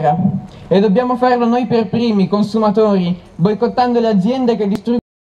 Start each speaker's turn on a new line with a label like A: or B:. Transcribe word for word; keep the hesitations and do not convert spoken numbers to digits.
A: guerra. E dobbiamo farlo noi per primi, consumatori, boicottando le aziende che distruggono